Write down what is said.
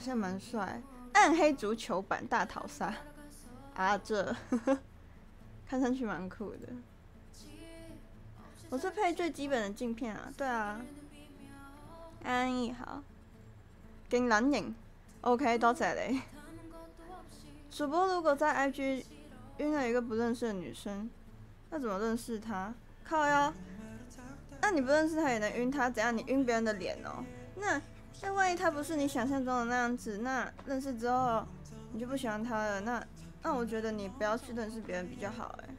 像蛮帅。暗黑足球版大逃杀啊，这看上去蛮酷的。我是配最基本的镜片啊，对啊。安逸好，勁撚型。OK， 多謝你。主播如果在 IG 晕了一个不认识的女生，那怎么认识她？靠腰。那你不认识她也能晕她？怎样？你晕别人的脸哦？那万一她不是你想象中的那样子，那认识之后你就不喜欢她了，那我觉得你不要去认识别人比较好哎。